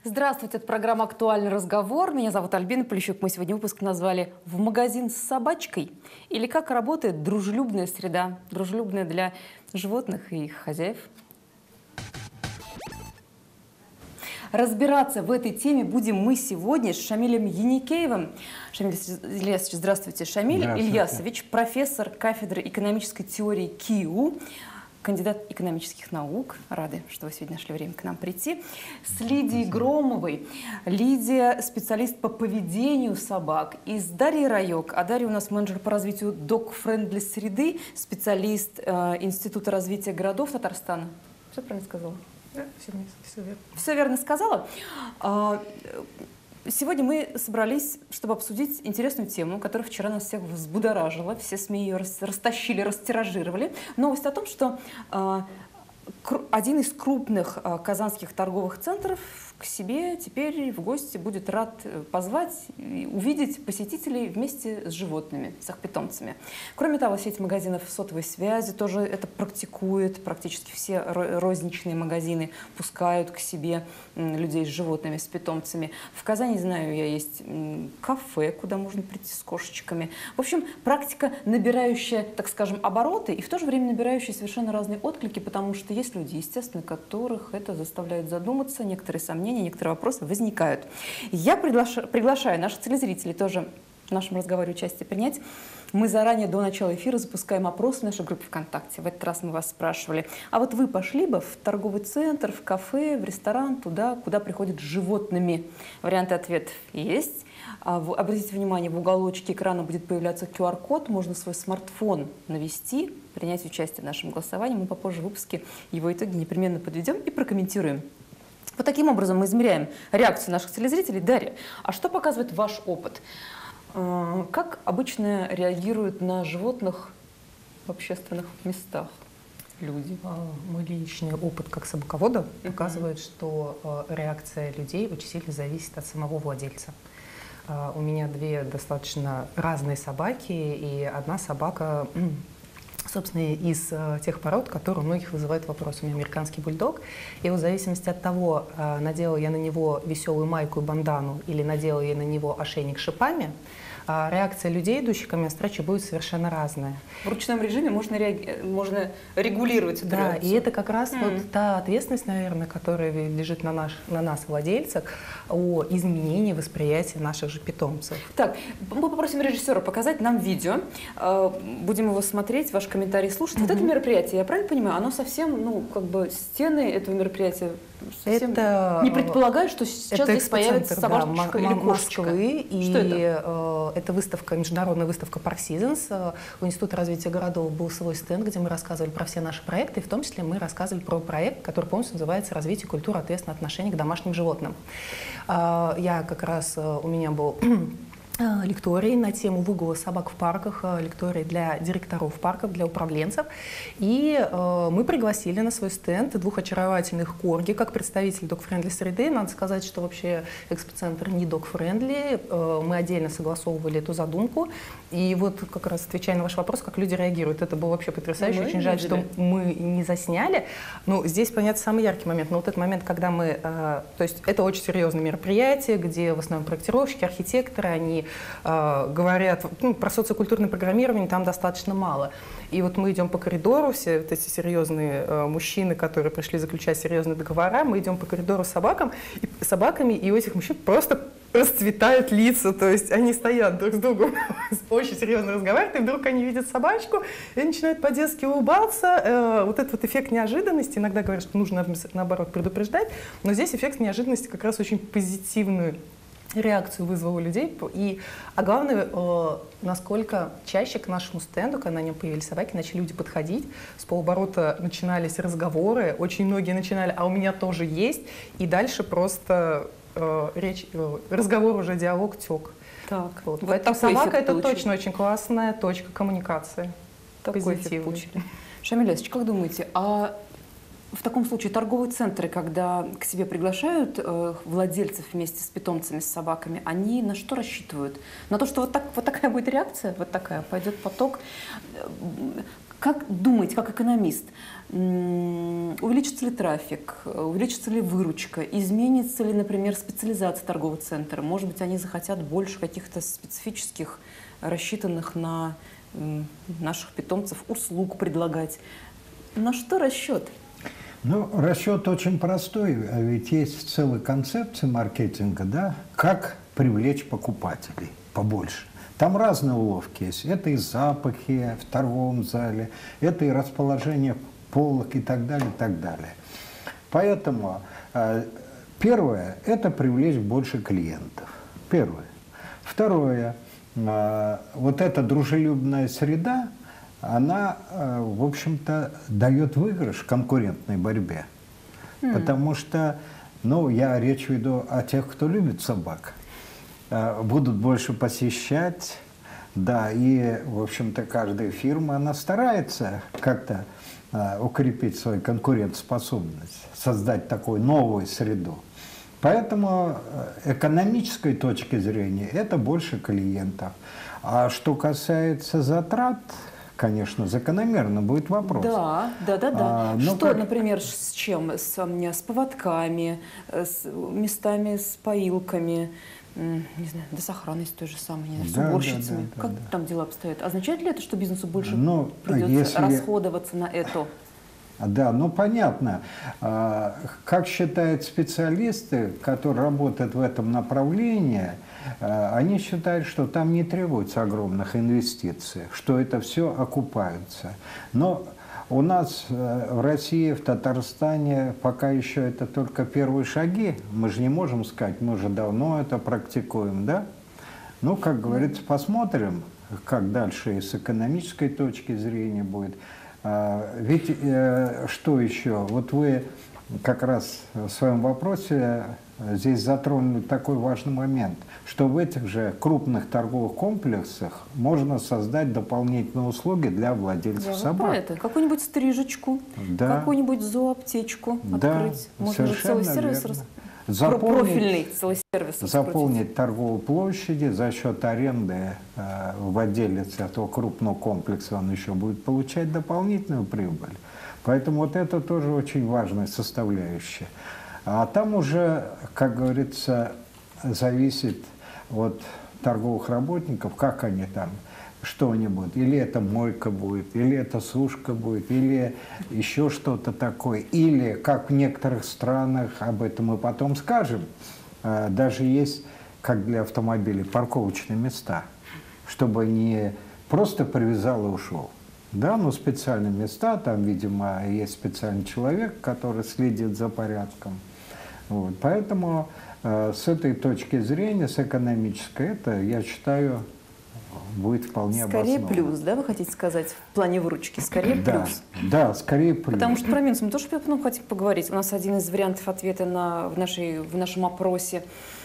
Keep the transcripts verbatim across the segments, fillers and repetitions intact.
Здравствуйте, это программа «Актуальный разговор». Меня зовут Альбина Полищук. Мы сегодня выпуск назвали «В магазин с собачкой» или «Как работает дружелюбная среда», дружелюбная для животных и их хозяев. Разбираться в этой теме будем мы сегодня с Шамилем Еникеевым. Шамиль Ильясович, здравствуйте. Шамиль здравствуйте. Ильясович, профессор кафедры экономической теории КИУ, кандидат экономических наук. Рады, что вы сегодня нашли время к нам прийти. С Лидией Громовой. Лидия – специалист по поведению собак. И с Дарьей Райок. А Дарья у нас менеджер по развитию dog-friendly среды, специалист э, Института развития городов Татарстана. Все правильно сказала? Да, все, все верно. Все верно сказала. Сегодня мы собрались, чтобы обсудить интересную тему, которая вчера нас всех взбудоражила. Все СМИ ее растащили, растиражировали. Новость о том, что один из крупных казанских торговых центров к себе теперь в гости будет рад позвать и увидеть посетителей вместе с животными, с их питомцами. Кроме того, сеть магазинов сотовой связи тоже это практикует. Практически все розничные магазины пускают к себе людей с животными, с питомцами. В Казани, знаю я, есть кафе, куда можно прийти с кошечками. В общем, практика, набирающая, так скажем, обороты и в то же время набирающая совершенно разные отклики, потому что есть люди, естественно, которых это заставляет задуматься, некоторые сомнения, некоторые вопросы возникают. Я приглашаю, приглашаю наших телезрителей тоже в нашем разговоре участие принять. Мы заранее до начала эфира запускаем опрос в нашей группе ВКонтакте. В этот раз мы вас спрашивали, а вот вы пошли бы в торговый центр, в кафе, в ресторан, туда, куда приходят с животными? Варианты ответов есть. Обратите внимание, в уголочке экрана будет появляться ку ар код, можно свой смартфон навести, принять участие в нашем голосовании. Мы попозже в выпуске его итоги непременно подведем и прокомментируем. Вот таким образом мы измеряем реакцию наших телезрителей. Дарья, а что показывает ваш опыт? Как обычно реагируют на животных в общественных местах люди? Мой личный опыт как собаковода uh-huh. показывает, что реакция людей очень сильно зависит от самого владельца. У меня две достаточно разные собаки, и одна собака, собственно, из тех пород, которые у многих вызывают вопрос. У меня американский бульдог, и вот в зависимости от того, надела я на него веселую майку и бандану или надела я на него ошейник с шипами, реакция людей, идущих ко мне навстречу, будет совершенно разная. В ручном режиме можно, реаги... можно регулировать эту Да, реакцию. И это как раз mm. вот та ответственность, наверное, которая лежит на, наш, на нас, владельцах, о изменении восприятия наших же питомцев. Так, мы попросим режиссера показать нам видео. Будем его смотреть, ваш комментарий слушать. Mm-hmm. Вот это мероприятие, я правильно понимаю, оно совсем, ну, как бы стены этого мероприятия совсем это, не предполагают, что сейчас здесь появится собачка да, или кошечка. Москвы, и что это? Это выставка, международная выставка Park Seasons. У Института развития городов был свой стенд, где мы рассказывали про все наши проекты, и в том числе мы рассказывали про проект, который полностью называется «Развитие культуры ответственного отношения к домашним животным». Я как раз, у меня был лекторий на тему выгула собак в парках, лекторий для директоров парков, для управленцев. И э, мы пригласили на свой стенд двух очаровательных корги, как представителей dog-friendly среды. Надо сказать, что вообще экспоцентр не dog-friendly. Э, мы отдельно согласовывали эту задумку. И вот как раз отвечая на ваш вопрос, как люди реагируют, это было вообще потрясающе. Мы Очень жаль, что мы не засняли. Ну, здесь, понятно, самый яркий момент. Но вот этот момент, когда мы... Э, то есть это очень серьезное мероприятие, где в основном проектировщики, архитекторы, они говорят, ну, про социокультурное программирование там достаточно мало. И вот мы идем по коридору, все вот эти серьезные э, мужчины, которые пришли заключать серьезные договора, мы идем по коридору с собакам, и, собаками, и у этих мужчин просто расцветают лица, то есть они стоят друг с другом, очень серьезно разговаривают, и вдруг они видят собачку, и начинают по-детски улыбаться. Э, вот этот вот эффект неожиданности, иногда говорят, что нужно, наоборот, предупреждать, но здесь эффект неожиданности как раз очень позитивный. Реакцию вызвал у людей. И, а главное, э, насколько чаще к нашему стенду, когда на нем появились собаки, начали люди подходить, с полоборота начинались разговоры, очень многие начинали, а у меня тоже есть, и дальше просто э, речь, э, разговор уже, диалог тек. Так, вот. Вот поэтому собака — это получили. Точно очень классная точка коммуникации. Такой эффект получили. Шамиль Ильясович, как думаете, а в таком случае торговые центры, когда к себе приглашают э, владельцев вместе с питомцами, с собаками, они на что рассчитывают? На то, что вот, так, вот такая будет реакция, вот такая, пойдет поток. Как думаете, как экономист, увеличится ли трафик, увеличится ли выручка, изменится ли, например, специализация торгового центра? Может быть, они захотят больше каких-то специфических, рассчитанных на наших питомцев услуг предлагать? На что расчет? Ну, расчет очень простой, ведь есть целая концепция маркетинга, да, как привлечь покупателей побольше. Там разные уловки есть. Это и запахи в торговом зале, это и расположение полок и так далее, и так далее. Поэтому э, первое – это привлечь больше клиентов. Первое. Второе э, – вот эта дружелюбная среда, она, э, в общем-то, дает выигрыш в конкурентной борьбе. Mm. Потому что, ну, я речь веду о тех, кто любит собак. Будут больше посещать, да, и, в общем-то, каждая фирма, она старается как-то э, укрепить свою конкурентоспособность, создать такую новую среду. Поэтому экономической точки зрения это больше клиентов. А что касается затрат, конечно, закономерно будет вопрос. Да, да, да, да. А, что, как... например, с чем? С, с поводками, с местами, с поилками, не знаю, да, с охранностью той же самой, не знаю, да, с уборщицами. Да, да, как да, да. там дела обстоят? Означает ли это, что бизнесу больше ну, придется если... расходоваться на это? Да, ну понятно. Как считают специалисты, которые работают в этом направлении, они считают, что там не требуется огромных инвестиций, что это все окупается. Но у нас в России, в Татарстане пока еще это только первые шаги. Мы же не можем сказать, мы уже давно это практикуем, да? Ну, как говорится, посмотрим, как дальше и с экономической точки зрения будет. Ведь что еще? Вот вы как раз в своем вопросе здесь затронули такой важный момент, что в этих же крупных торговых комплексах можно создать дополнительные услуги для владельцев да, собак. Это какую-нибудь стрижечку, да. какую-нибудь зооаптечку да, открыть. Можно же целый сервис раскрыть. Заполнить, профильный целый сервис заполнить торговые площади за счет аренды э, владелец этого крупного комплекса, он еще будет получать дополнительную прибыль. Поэтому вот это тоже очень важная составляющая. А там уже, как говорится, зависит от торговых работников, как они там, что они будут. Или это мойка будет, или это сушка будет, или еще что-то такое. Или, как в некоторых странах, об этом мы потом скажем, даже есть, как для автомобилей, парковочные места, чтобы не просто привязал и ушел. Да, но специальные места, там, видимо, есть специальный человек, который следит за порядком. Вот. Поэтому э, с этой точки зрения, с экономической, это, я считаю, будет вполне скорее обосновано. Плюс, да, вы хотите сказать, в плане выручки? Скорее да, плюс. Да, скорее плюс. Потому что про минус мы тоже потом хотим поговорить. У нас один из вариантов ответа на, в, нашей, в нашем опросе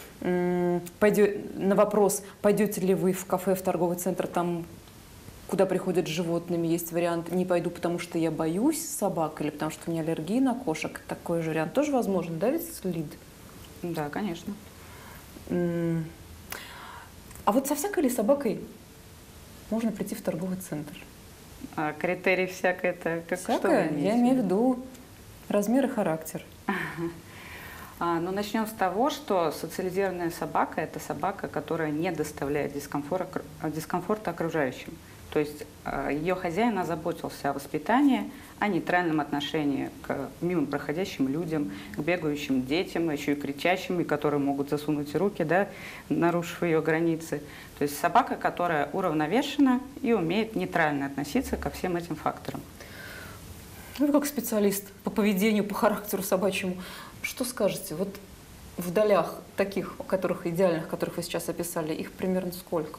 пойдет, на вопрос, пойдете ли вы в кафе, в торговый центр, там, куда приходят с животными, есть вариант «не пойду, потому что я боюсь собак» или «потому что у меня аллергия на кошек». Такой же вариант тоже возможен, да, ведь, Лид? Да, конечно. А вот со всякой ли собакой можно прийти в торговый центр? А критерий всякое это как всякое? Что я имею в виду размер и характер. А, ну, начнем с того, что социализированная собака – это собака, которая не доставляет дискомфорта, дискомфорта окружающим. То есть ее хозяин озаботился о воспитании, о нейтральном отношении к мимо проходящим людям, к бегающим детям, еще и кричащим, и которые могут засунуть руки, да, нарушив ее границы. То есть собака, которая уравновешена и умеет нейтрально относиться ко всем этим факторам. Вы как специалист по поведению, по характеру собачьему, что скажете? Вот в долях таких, которых идеальных, которых вы сейчас описали, их примерно сколько?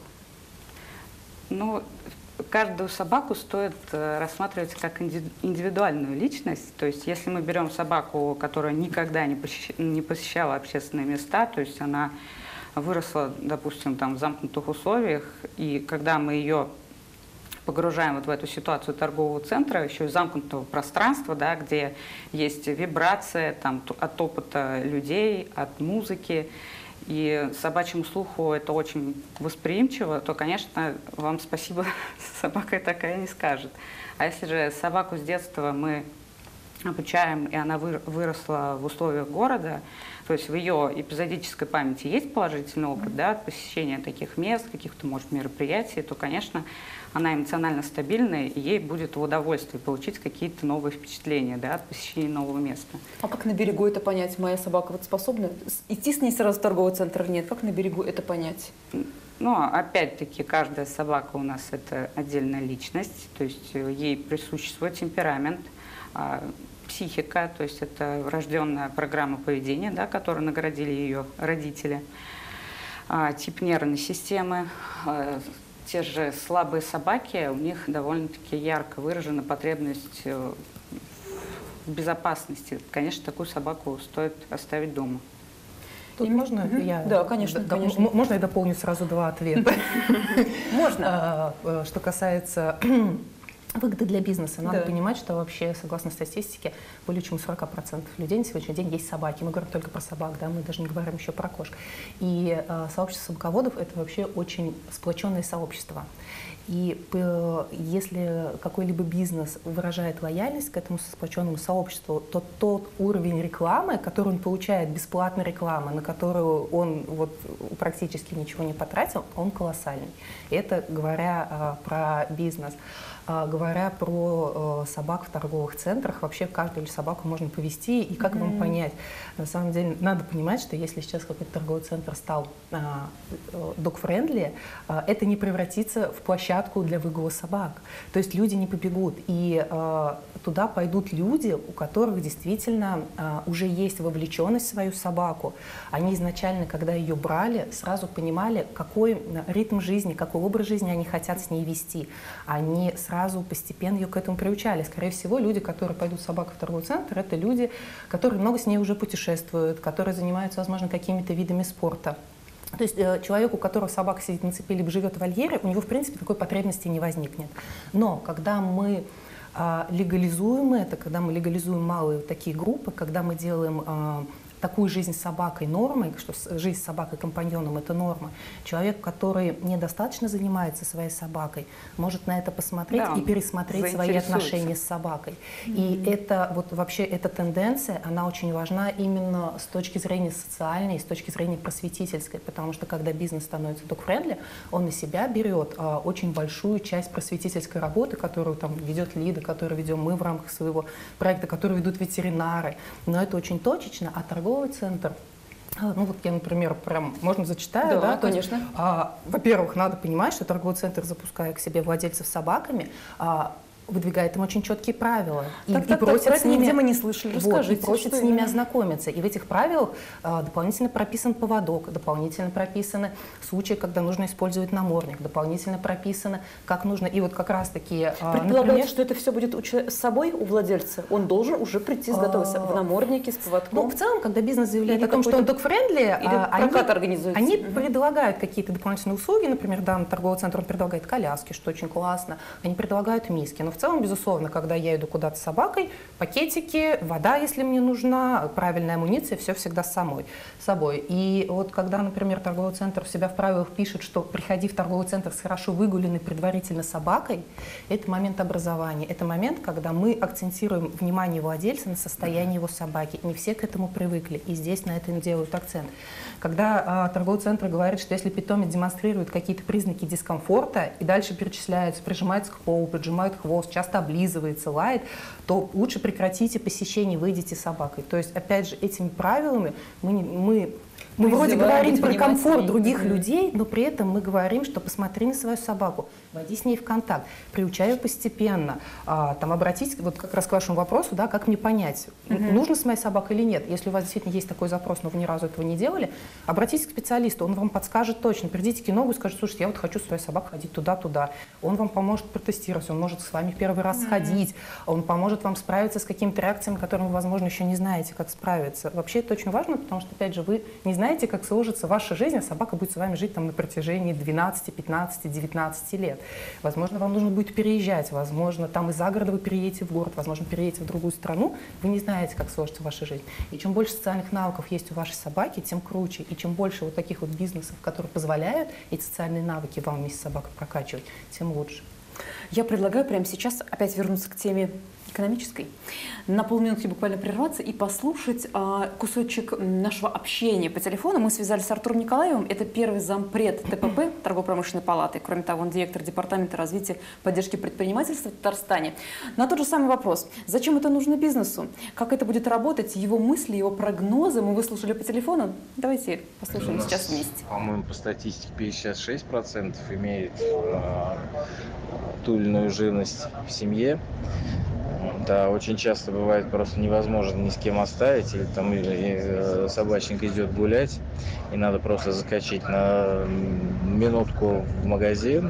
Ну, каждую собаку стоит рассматривать как индивидуальную личность. То есть если мы берем собаку, которая никогда не посещала общественные места, то есть она выросла, допустим, там, в замкнутых условиях, и когда мы ее погружаем вот в эту ситуацию торгового центра, еще и замкнутого пространства, да, где есть вибрация там, от опыта людей, от музыки, и собачьему слуху это очень восприимчиво, то, конечно, вам спасибо, собака такая не скажет. А если же собаку с детства мы обучаем, и она выросла в условиях города, то есть в ее эпизодической памяти есть положительный опыт, да, от посещения таких мест, каких-то, может, мероприятий, то, конечно, она эмоционально стабильная, и ей будет в удовольствие получить какие-то новые впечатления, да, от посещения нового места. А как на берегу это понять? Моя собака вот способна идти с ней сразу в торговый центр или нет? Как на берегу это понять? Ну, опять-таки, каждая собака у нас это отдельная личность, то есть ей присущ свой темперамент, психика, то есть это врожденная программа поведения, да, которую наградили ее родители, тип нервной системы. Те же слабые собаки, у них довольно-таки ярко выражена потребность в безопасности. Конечно, такую собаку стоит оставить дома. Тут можно угу. я? Да, конечно, да, конечно. Можно я дополню сразу два ответа? Можно. Что касается выгоды для бизнеса. Надо да. понимать, что вообще, согласно статистике, более чем сорок процентов людей на сегодняшний день есть собаки. Мы говорим только про собак, да, мы даже не говорим еще про кошек. И э, сообщество собаководов – это вообще очень сплоченное сообщество. И если какой-либо бизнес выражает лояльность к этому сплоченному сообществу, то тот уровень рекламы, который он получает, бесплатной рекламы, на которую он вот практически ничего не потратил, он колоссальный. И это говоря а, про бизнес. А, говоря про а, собак в торговых центрах, вообще каждую собаку можно повести, и как mm-hmm. вам понять? На самом деле надо понимать, что если сейчас какой-то торговый центр стал а, dog-friendly, а, это не превратится в площадку для выгула собак. То есть люди не побегут. И э, туда пойдут люди, у которых действительно э, уже есть вовлеченность в свою собаку. Они изначально, когда ее брали, сразу понимали, какой ритм жизни, какой образ жизни они хотят с ней вести. Они сразу постепенно ее к этому приучали. Скорее всего, люди, которые пойдут с собакой в торговый центр, это люди, которые много с ней уже путешествуют, которые занимаются, возможно, какими-то видами спорта. То есть э, человек, у которого собака сидит на цепи либо живет в вольере, у него, в принципе, такой потребности не возникнет. Но когда мы э, легализуем это, когда мы легализуем малые такие группы, когда мы делаем э, такую жизнь с собакой нормой, что жизнь с собакой-компаньоном – это норма, человек, который недостаточно занимается своей собакой, может на это посмотреть да, и пересмотреть свои отношения с собакой. Mm-hmm. И это вот вообще эта тенденция, она очень важна именно с точки зрения социальной, с точки зрения просветительской, потому что когда бизнес становится dog-friendly, он на себя берет а, очень большую часть просветительской работы, которую там ведет Лида, которую ведем мы в рамках своего проекта, которую ведут ветеринары. Но это очень точечно, а торговый центр, ну вот я, например, прям, можно зачитаю, да, да, конечно. Есть, а, во-первых, надо понимать, что торговый центр, запуская к себе владельцев собаками, а, выдвигает им очень четкие правила. И, так, и так, просит так, с ними, где мы не слышали, расскажите. Вот, и просит с что ними именно? ознакомиться. И в этих правилах а, дополнительно прописан поводок, дополнительно прописаны случаи, когда нужно использовать намордник, дополнительно прописано, как нужно. И вот как раз-таки... А, Предполагается, например, что это все будет у человека, с собой, у владельца? Он должен уже прийти с готовым в наморднике, с поводком? Ну, в целом, когда бизнес заявляет или о том, что он dog-friendly, они, организуется. они угу. предлагают какие-то дополнительные услуги. Например, данный торговый центр он предлагает коляски, что очень классно. Они предлагают миски. Но в целом, безусловно, когда я иду куда-то с собакой, пакетики, вода, если мне нужна, правильная амуниция, все всегда с самой, с собой. И вот когда, например, торговый центр у себя в правилах пишет, что приходи в торговый центр с хорошо выгуленной предварительно собакой, это момент образования. Это момент, когда мы акцентируем внимание владельца на состоянии его собаки. Не все к этому привыкли, и здесь на этом делают акцент. Когда а, торговый центр говорит, что если питомец демонстрирует какие-то признаки дискомфорта, и дальше перечисляются, прижимается к полу, поджимает хвост, часто облизывается, лает, то лучше прекратите посещение, выйдите с собакой. То есть, опять же, этими правилами мы, мы, мы вроде говорим про комфорт других mm-hmm. людей, но при этом мы говорим, что посмотри на свою собаку, войди с ней в контакт, приучай ее постепенно. А, там, обратитесь вот как раз к вашему вопросу, да, как мне понять, mm-hmm. нужно с моей собакой или нет. Если у вас действительно есть такой запрос, но вы ни разу этого не делали, обратитесь к специалисту, он вам подскажет точно. Придите к кинологу и скажете, слушайте, я вот хочу свою собаку ходить туда-туда. Он вам поможет протестировать, он может с вами первый раз mm-hmm. сходить, он поможет вам справиться с какими-то реакциями, которыми вы, возможно, еще не знаете, как справиться. Вообще это очень важно, потому что, опять же, вы не знаете, как сложится ваша жизнь, а собака будет с вами жить там на протяжении двенадцати, пятнадцати, девятнадцати лет. Возможно, вам нужно будет переезжать, возможно, там из-за города вы переедете в город, возможно, переедете в другую страну, вы не знаете, как сложится ваша жизнь. И чем больше социальных навыков есть у вашей собаки, тем круче. И чем больше вот таких вот бизнесов, которые позволяют эти социальные навыки вам вместе с собакой прокачивать, тем лучше. Я предлагаю прямо сейчас опять вернуться к теме экономической, на полминутки буквально прерваться и послушать а, кусочек нашего общения по телефону. Мы связались с Артуром Николаевым, это первый зампред ТПП, Торгово-промышленной палаты. Кроме того, он директор департамента развития поддержки предпринимательства в Татарстане. На тот же самый вопрос, зачем это нужно бизнесу, как это будет работать, его мысли, его прогнозы мы выслушали по телефону. Давайте послушаем сейчас вместе. По-моему, по статистике пятьдесят шесть процентов имеет а, ту или иную живность в семье. Да, очень часто бывает просто невозможно ни с кем оставить, или там или собачник идет гулять, и надо просто заскочить на минутку в магазин.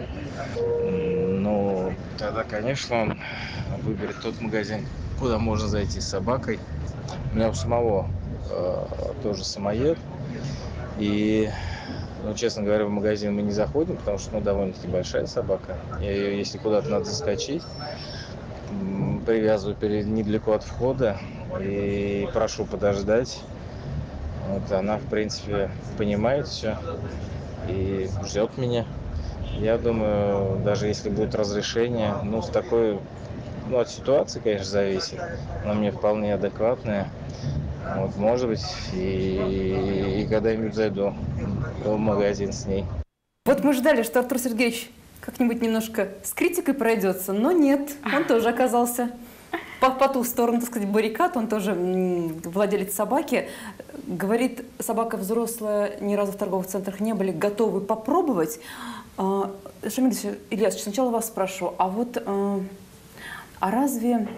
Ну, тогда, конечно, он выберет тот магазин, куда можно зайти с собакой. У меня у самого э, тоже самоед, и, ну, честно говоря, в магазин мы не заходим, потому что, ну, довольно-таки большая собака, и если куда-то надо заскочить, привязываю перед, недалеко от входа и прошу подождать. Вот она, в принципе, понимает все и ждет меня. Я думаю, даже если будет разрешение, ну, с такой, ну, от ситуации, конечно, зависит, но мне вполне адекватная. Вот, может быть, и, и когда-нибудь зайду в магазин с ней. Вот мы ждали, что Артур Сергеевич как-нибудь немножко с критикой пройдется, но нет, он тоже оказался по, по ту сторону, так сказать, баррикад, он тоже владелец собаки. Говорит, собака взрослая, ни разу в торговых центрах не были, готовы попробовать. Шамиль Ильясович, сначала вас спрошу, а вот а разве...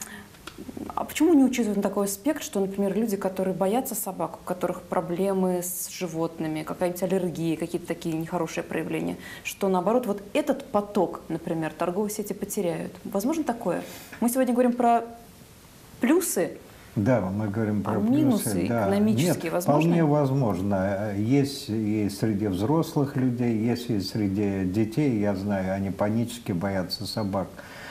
А почему не учитывать такой аспект, что, например, люди, которые боятся собак, у которых проблемы с животными, какая-нибудь аллергия, какие-то такие нехорошие проявления, что, наоборот, вот этот поток, например, торговые сети потеряют? Возможно такое? Мы сегодня говорим про плюсы, да, мы говорим про а плюсы. минусы Да. экономические, Нет, возможно? вполне возможно. Есть и среди взрослых людей, есть и среди детей, я знаю, они панически боятся собак.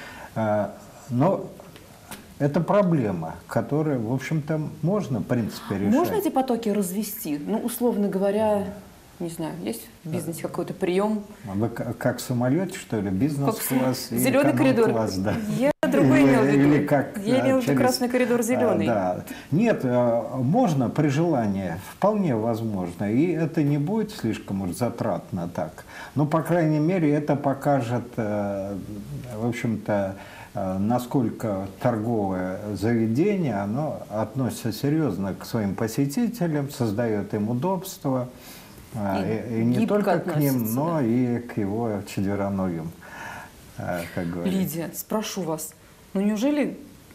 Но это проблема, которую, в общем-то, можно, в принципе, решать. Можно эти потоки развести? Ну, условно говоря, не знаю, есть в бизнесе какой-то прием? Вы как в самолете, что ли? Бизнес-класс и зеленый коридор. Класс, да. Я другой имел в виду. Или как, Я имел в виду через... красный коридор зеленый. Да. Нет, можно при желании, вполне возможно. И это не будет слишком уж затратно так. Но, по крайней мере, это покажет, в общем-то, насколько торговое заведение, оно относится серьезно к своим посетителям, создает им удобства, и, и, и не только к ним, но да. и к его четвероногим, как говорится. Лидия, спрошу вас, ну неужели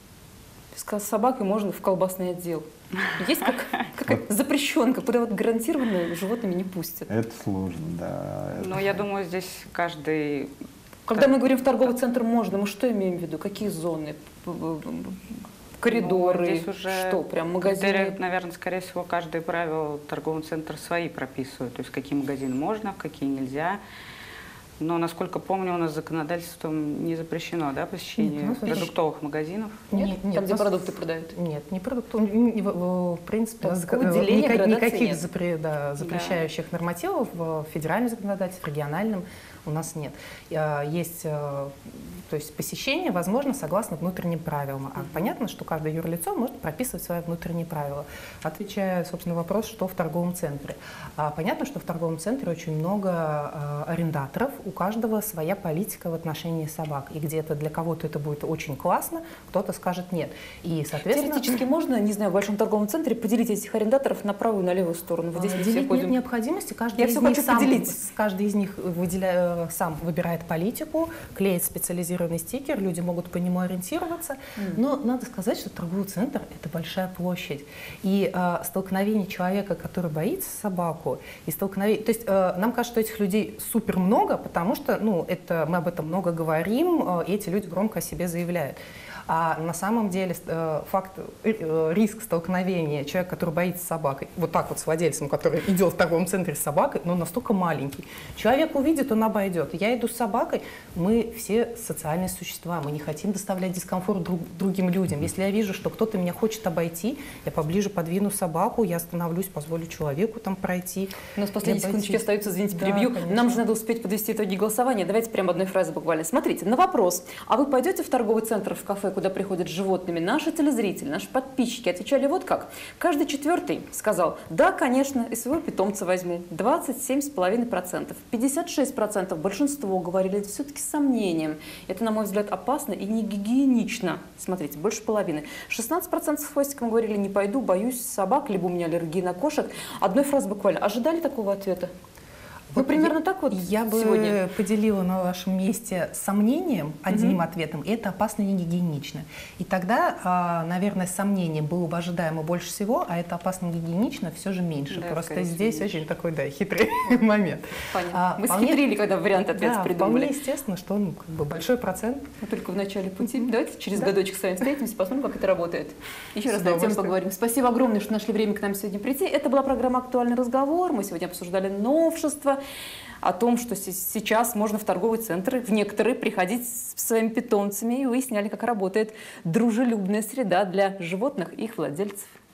с собакой можно в колбасный отдел? Есть как, как вот. запрещенка, куда вот гарантированно животными не пустят? Это сложно, да. Ну, я думаю, здесь каждый... Когда мы говорим в торговый центр можно, мы что имеем в виду? Какие зоны? Коридоры? Ну, здесь уже, что, прям магазины? Наверное, скорее всего, каждое правило торговый центр свои прописывает. То есть, какие магазины можно, какие нельзя. Но, насколько помню, у нас законодательством не запрещено, да, посещение нет, продуктовых магазинов? Нет, нет, там, нет, где нас... продукты продают? Нет, не продукты. В принципе, никак, никаких запре, да, запрещающих да. нормативов в федеральном законодательстве, в региональном у нас нет. Есть, то есть посещение возможно согласно внутренним правилам. А понятно, что каждое юрлицо может прописывать свои внутренние правила. Отвечая, собственно, на вопрос, что в торговом центре. Понятно, что в торговом центре очень много арендаторов, у каждого своя политика в отношении собак. И где-то для кого-то это будет очень классно, кто-то скажет нет. И, соответственно... Теоретически можно, не знаю, в большом торговом центре поделить этих арендаторов на правую и на левую сторону? Вот здесь делить нет необходимости. Каждый Я из все них хочу сам, поделить. Каждый из них выделяет, сам выбирает политику, клеит специализированный стикер, люди могут по нему ориентироваться. Mm. Но надо сказать, что торговый центр – это большая площадь. И э, столкновение человека, который боится собаку, и столкновение… То есть э, нам кажется, что этих людей супер много, потому что ну, это, мы об этом много говорим, э, и эти люди громко о себе заявляют. А на самом деле э, факт, э, риск столкновения человека, который боится собакой, вот так вот с владельцем, который идет в торговом центре с собакой, но настолько маленький. Человек увидит, он обойдет. Я иду с собакой, мы все социальные существа, мы не хотим доставлять дискомфорт друг, другим людям. Если я вижу, что кто-то меня хочет обойти, я поближе подвину собаку, я остановлюсь, позволю человеку там пройти. У нас последние секундочки остаются, извините, Да, перебью. конечно. Нам же надо успеть подвести итоги голосования. Давайте прямо одной фразой буквально. Смотрите, на вопрос, а вы пойдете в торговый центр, в кафе, куда приходят с животными? Наши телезрители, наши подписчики отвечали вот как. Каждый четвертый сказал, да, конечно, и своего питомца возьму. двадцать семь целых пять десятых процента. пятьдесят шесть процентов большинство говорили все-таки с сомнением. Это, на мой взгляд, опасно и не гигиенично. Смотрите, больше половины. шестнадцать процентов с хвостиком говорили, не пойду, боюсь собак, либо у меня аллергия на кошек. Одной фразой буквально. Ожидали такого ответа? Вы Вот примерно я, так вот я сегодня? бы поделила на вашем месте сомнением, одним Мгм. ответом, и это опасно и не гигиенично. И тогда, а, наверное, сомнение было бы ожидаемо больше всего, а это опасно и не гигиенично все же меньше. Да, Просто скорее всего, здесь меньше. очень такой, да, хитрый момент. Понятно. А, Мы вполне- схитрили, когда вариант ответа Да, придумали. вполне естественно, что он как бы большой процент. Мы только в начале пути. Давайте через Да. годочек с вами встретимся, посмотрим, как это работает. Еще С раз на эту тему удовольствием. поговорим. Спасибо огромное, что нашли время к нам сегодня прийти. Это была программа «Актуальный разговор». Мы сегодня обсуждали новшества, о том, что с- сейчас можно в торговые центры, в некоторые, приходить с своими питомцами, и выясняли, как работает дружелюбная среда для животных и их владельцев.